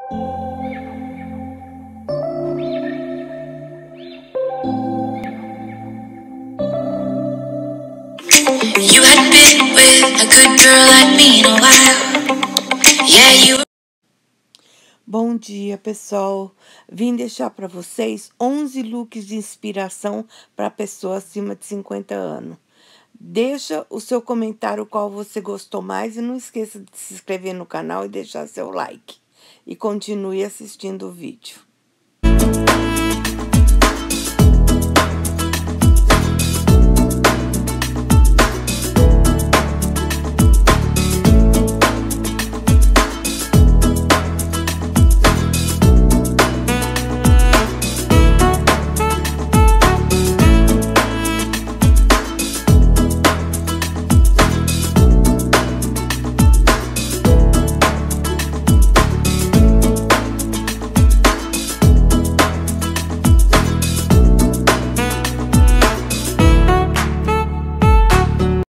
You hadn't been with a good girl like me in a while. Yeah, you. Bom dia, pessoal. Vim deixar para vocês 11 looks de inspiração para pessoa acima de 50 anos. Deixa o seu comentário qual você gostou mais e não esqueça de se inscrever no canal e deixar seu like. E continue assistindo o vídeo.